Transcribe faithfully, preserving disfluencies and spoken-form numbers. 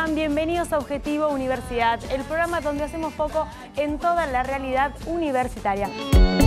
están? Bienvenidos a Objetivo Universidad, el programa donde hacemos foco en toda la realidad universitaria.